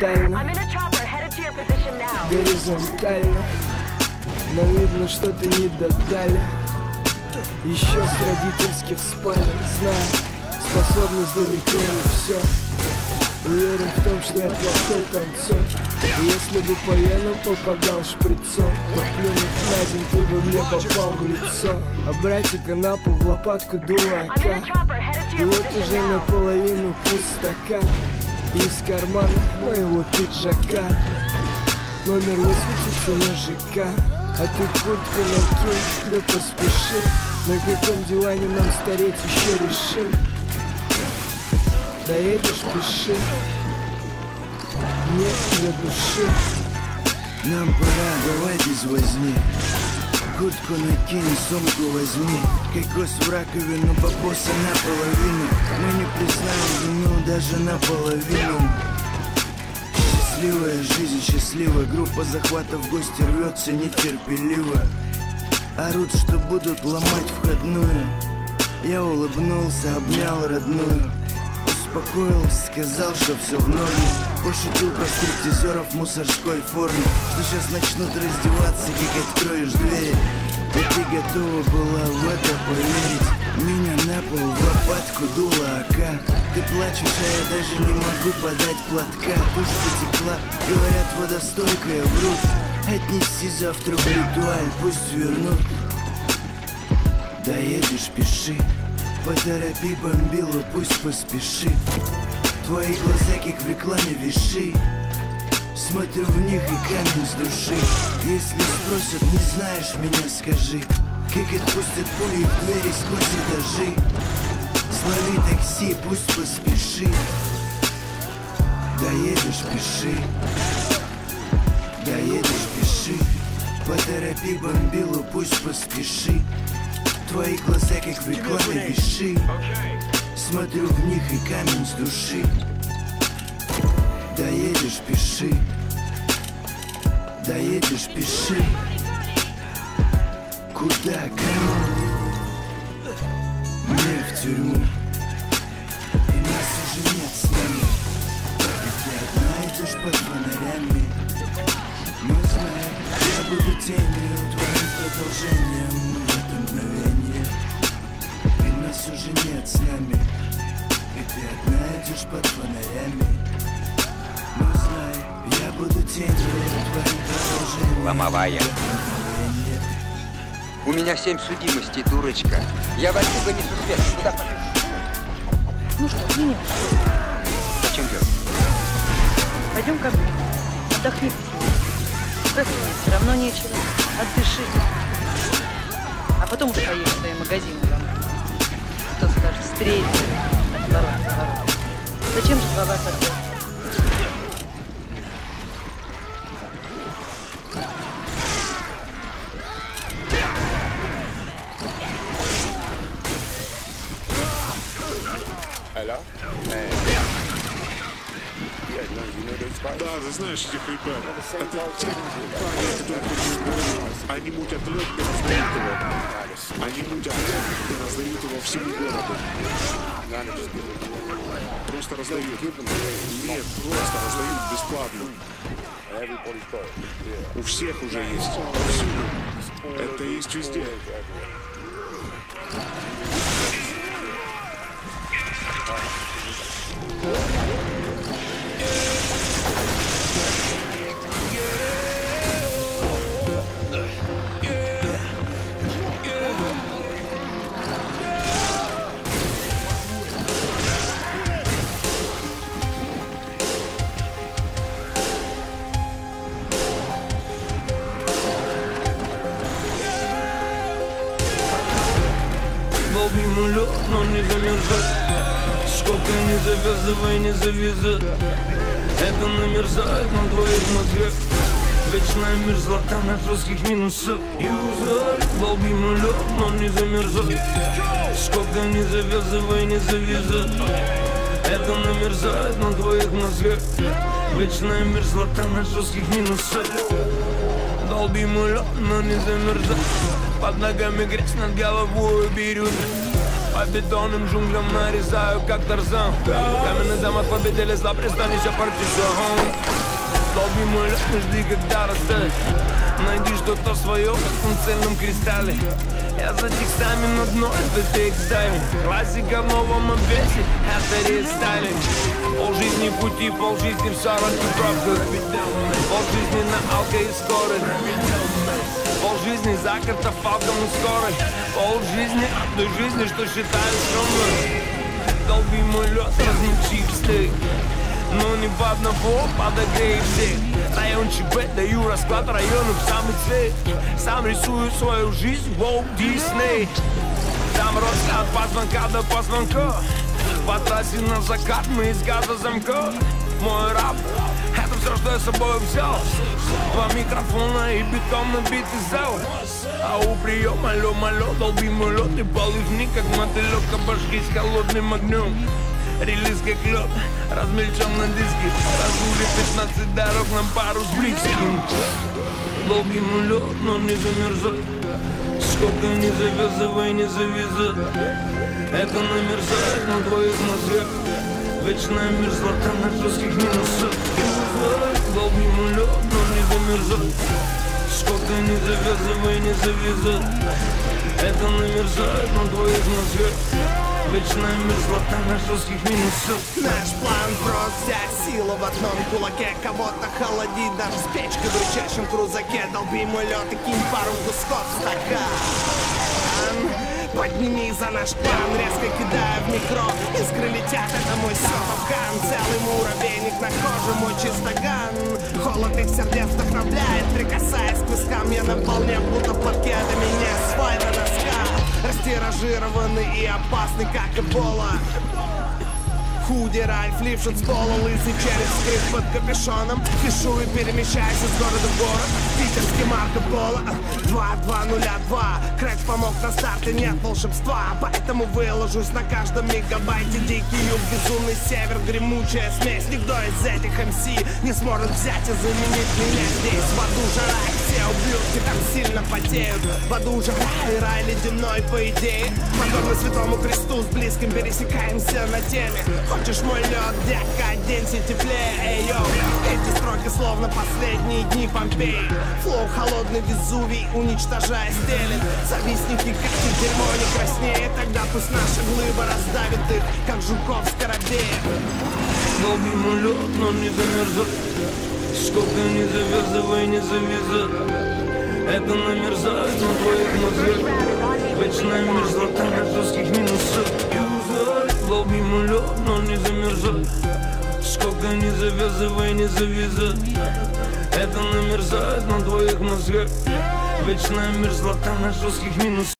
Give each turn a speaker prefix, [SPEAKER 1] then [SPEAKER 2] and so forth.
[SPEAKER 1] детально, горизонтально. Но видно, что ты не додали. Еще с родительских спален, знаю, способность далеко не все. Уверен в том, что я плохой танцор. Если бы по венам попадал шприцом, то плюнув на день, ты бы мне попал в лицо. А братика на пол в лопатку дурака. И вот уже наполовину пустока. Из кармана моего пиджака номер высветится на ЖК. А ты куртку накинь, да поспеши. На каком диване нам стареть еще решим. Доедешь, пиши. Нет для души.
[SPEAKER 2] Нам пора, давай без возни. Куртку накинь, сумку возьми. Кокос в раковину, бабоса наполовину. Мы не признаем вину даже наполовину. Счастливая жизнь, счастливая. Группа захвата в гости рвется нетерпеливо. Орут, что будут ломать входную. Я улыбнулся, обнял родную. Успокоился, сказал, что все в норме. Пошутил про стриптизеров в мусорской форме. Что сейчас начнут раздеваться, как откроешь двери. И ты готова была в это поверить. Меня на пол в лопатку дула АК. Ты плачешь, а я даже не могу подать платка. Тушь потекла, говорят, водостойкая, врут. Отнеси завтра в ритуаль, пусть вернут. Доедешь, пиши. Поторопи бомбилу, пусть поспешит. Твои глаза, как в рекламе, виши. Смотрю в них и камень с души. Если спросят, не знаешь меня, скажи. Как отпустят пули в двери сквозь этажи. Слови такси, пусть поспешит. Доедешь, пиши. Доедешь, пиши. Поторопи бомбилу, пусть поспешит. Твои глаза, как в рекламе, виши. Смотрю в них и камень с души. Доедешь, пиши. Доедешь, пиши. Куда, кому? Мне в тюрьму. И нас уже нет с нами. И ты одна идешь под фонарями. Но знай, я буду тенью, твоим продолжением в это мгновение. И нас уже нет с нами. И ты одна идешь под фонарями. Но знай, я буду тенью, твоим продолжением.
[SPEAKER 3] Ломовая. У меня 7 судимостей, дурочка. Я возьму вынесу свет. Куда пойдешь?
[SPEAKER 4] Ну что, извини.
[SPEAKER 3] Зачем делать?
[SPEAKER 4] Пойдем ко мне. Отдохни. Спросить все равно нечего. Отдыши. А потом уже поедешь в свои магазины. Кто скажет, встретил. Ворот. Зачем же 2 раза отдать?
[SPEAKER 5] Да, ты знаешь этих ребят. Это те парни, которые тут. Они мутят лед и раздают его. Они мутят лед и раздают его всему городу. Просто раздают. Нет, просто раздают бесплатно. У всех уже есть. Всюду. Это есть везде.
[SPEAKER 6] Долбим лед, но не замерзать. Сколько не завязывай, не завязать. Это намерзает на твоих мозгах. Вечная мерзлота на жестких минусах. Долбим лед, но не замерзать. Сколько не завязывай, не завязать. Это намерзает на твоих мозгах. Вечная мерзлота на жестких минусах. Долбим лед, но не замерзать. Под ногами грязь, над головой бирюза. По бетонным джунглям нарезаю, как Тарзан. Каменный замок победили зла, пристанище партизан. Долби мой лед, не жди, когда растает. Найди что-то свое в этом цельном кристалле. Я за текстами на дно, это текстайлинг. Классика в новом обвесе, это рестайлинг. Полжизни в пути, полжизни в 40 пробках. Полжизни на алко и скорость. Полжизни за катафалком и скорой. Полжизни от той жизни, что считаю скромной. Долби мой лед, размочи в стейк. Но не в одного подогрей всех. Район ЧБ, даю расклад районов самый цвет. Сам рисую свою жизнь, Walt Disney. Там рост от позвонка до позвонка. По трассе на закат мы из газа замка. Мой рап, это все, что я с собой взял. Два микрофона и бетон набитый зал. А у приема, алло, долби мой лед. И полыжни, как мотылек, обожгись холодным огнем. Релиз как лед, размельчен на диске. Разгули 15 дорог на пару с близким. Долби мой лед, но не замерзай. Сколько не завязывай, не завязай. Это намерзает на твоих мозгах. Вечная мерзлота на жестких минусах. Долби мой лед, но не замерзай. Сколько не завязывай, не завязай. Это намерзает на твоих мозгах. Вечная мерзлота на жестких минусах.
[SPEAKER 7] Наш план прост, взять силу в одном кулаке. Кого-то холодить даже с печкой в рычащем крузаке. Долби мой лед и кинь пару кусков в стакан. Подними за наш план, резко кидая в микро. Искры летят, это мой сётовкан. Целый муравейник на коже, мой чистоган. Холод их сердец вдохновляет, прикасаясь к вискам. Я на волне, будто подкедами, не свай на носках. Растиражированный и опасный, как эбола. Худи, Ральф, Лившин с пола, лысый череп скрыт под капюшоном. Пишу и перемещаюсь из города в город. Питерский Марко Поло 2202. Крэч помог на старте, нет волшебства. Поэтому выложусь на каждом мегабайте. Дикий юг, безумный север, гремучая смесь. Никто из этих МС не сможет взять и заменить меня здесь. В аду жара, и все ублюдки там сильно потеют. В аду жара и рай ледяной, по идее. Подобно Святому Кресту с близким пересекаемся на теме. Хочешь мой лед, дядька, оденься теплее, эй, йоу. Эти строки словно последние дни Помпеи. Флоу холодный Везувий, уничтожая стелет. Завистники, как и дерьмо, не краснее. Тогда пусть наша глыба раздавит их, как жуков скоробея.
[SPEAKER 6] Долби мой лед, но не замерзай. Сколько не завязывай, не завязай. Это намерзает на твоих мозгах. Вечная мерзлота на жестких минусах. Долби мой лед, но не замерзай. Сколько не завязывай, не завязай. Это намерзает на твоих мозгах. Вечная мерзлота на жестких минусах.